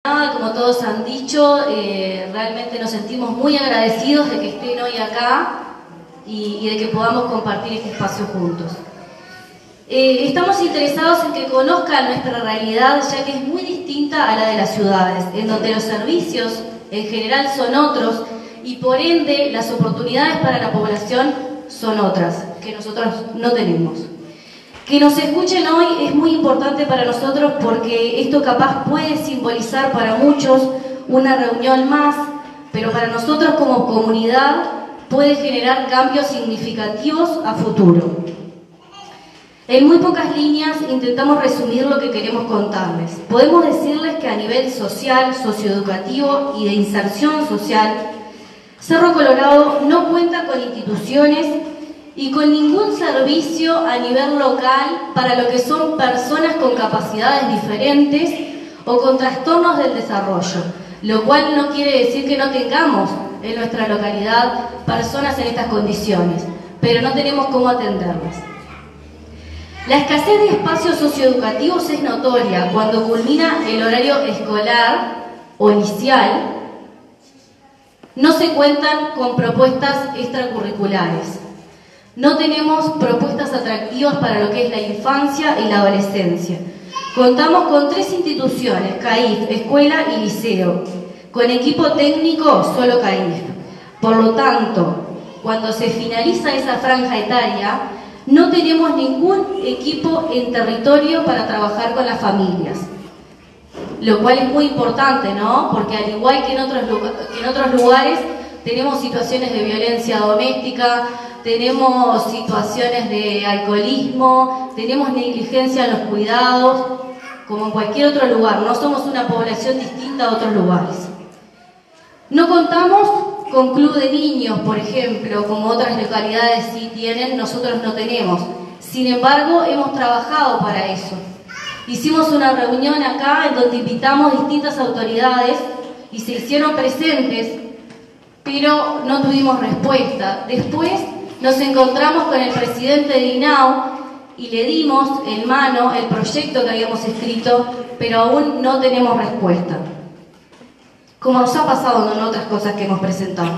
Como todos han dicho, realmente nos sentimos muy agradecidos de que estén hoy acá y de que podamos compartir este espacio juntos. Estamos interesados en que conozcan nuestra realidad, ya que es muy distinta a la de las ciudades, en donde los servicios en general son otros y por ende las oportunidades para la población son otras, que nosotros no tenemos. Que nos escuchen hoy es muy importante para nosotros porque esto capaz puede simbolizar para muchos una reunión más, pero para nosotros como comunidad puede generar cambios significativos a futuro. En muy pocas líneas intentamos resumir lo que queremos contarles. Podemos decirles que a nivel social, socioeducativo y de inserción social, Cerro Colorado no cuenta con instituciones y con ningún servicio a nivel local para lo que son personas con capacidades diferentes o con trastornos del desarrollo, lo cual no quiere decir que no tengamos en nuestra localidad personas en estas condiciones, pero no tenemos cómo atenderlas. La escasez de espacios socioeducativos es notoria cuando culmina el horario escolar o inicial. No se cuentan con propuestas extracurriculares. No tenemos propuestas atractivas para lo que es la infancia y la adolescencia. Contamos con 3 instituciones, CAIF, escuela y liceo. Con equipo técnico, solo CAIF. Por lo tanto, cuando se finaliza esa franja etaria, no tenemos ningún equipo en territorio para trabajar con las familias. Lo cual es muy importante, ¿no? Porque al igual que en otros lugares, tenemos situaciones de violencia doméstica, tenemos situaciones de alcoholismo, tenemos negligencia en los cuidados, como en cualquier otro lugar. No somos una población distinta a otros lugares. No contamos con club de niños, por ejemplo, como otras localidades sí tienen, nosotros no tenemos. Sin embargo, hemos trabajado para eso. Hicimos una reunión acá en donde invitamos distintas autoridades y se hicieron presentes, pero no tuvimos respuesta. Después nos encontramos con el presidente de INAU y le dimos en mano el proyecto que habíamos escrito, pero aún no tenemos respuesta. Como nos ha pasado en otras cosas que hemos presentado.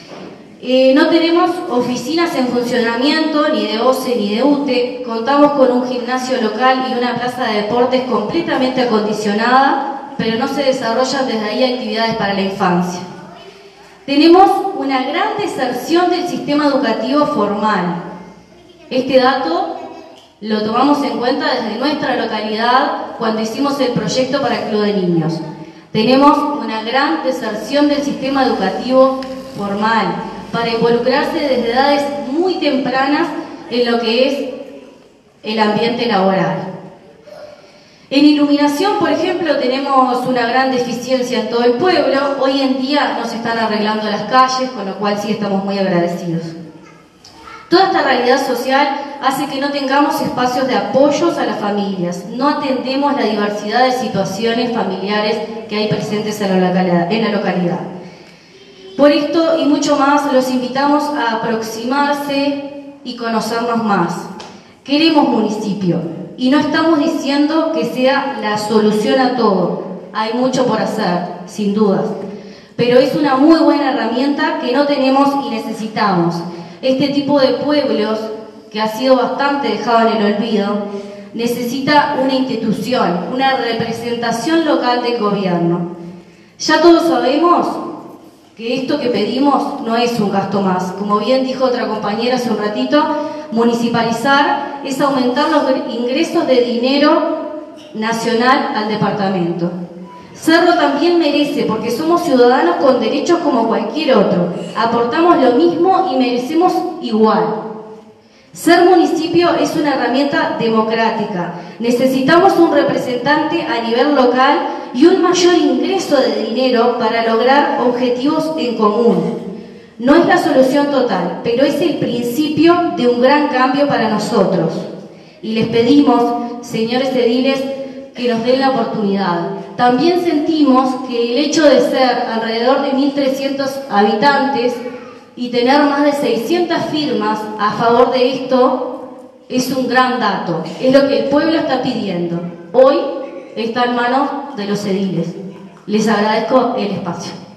No tenemos oficinas en funcionamiento, ni de OCE ni de UTE. Contamos con un gimnasio local y una plaza de deportes completamente acondicionada, pero no se desarrollan desde ahí actividades para la infancia. Tenemos una gran deserción del sistema educativo formal. Este dato lo tomamos en cuenta desde nuestra localidad cuando hicimos el proyecto para el Club de Niños. Tenemos una gran deserción del sistema educativo formal para involucrarse desde edades muy tempranas en lo que es el ambiente laboral. En iluminación, por ejemplo, tenemos una gran deficiencia en todo el pueblo. Hoy en día nos están arreglando las calles, con lo cual sí estamos muy agradecidos. Toda esta realidad social hace que no tengamos espacios de apoyos a las familias. No atendemos la diversidad de situaciones familiares que hay presentes en la localidad. Por esto y mucho más, los invitamos a aproximarse y conocernos más. Queremos municipio y no estamos diciendo que sea la solución a todo. Hay mucho por hacer, sin dudas, pero es una muy buena herramienta que no tenemos y necesitamos. Este tipo de pueblos, que ha sido bastante dejado en el olvido, necesita una institución, una representación local del gobierno. Ya todos sabemos que esto que pedimos no es un gasto más. Como bien dijo otra compañera hace un ratito, municipalizar es aumentar los ingresos de dinero nacional al departamento. Cerro también merece, porque somos ciudadanos con derechos como cualquier otro. Aportamos lo mismo y merecemos igual. Ser municipio es una herramienta democrática. Necesitamos un representante a nivel local y un mayor ingreso de dinero para lograr objetivos en común. No es la solución total, pero es el principio de un gran cambio para nosotros. Y les pedimos, señores ediles, que nos den la oportunidad. También sentimos que el hecho de ser alrededor de 1.300 habitantes y tener más de 600 firmas a favor de esto es un gran dato. Es lo que el pueblo está pidiendo. Hoy está en manos de los ediles. Les agradezco el espacio.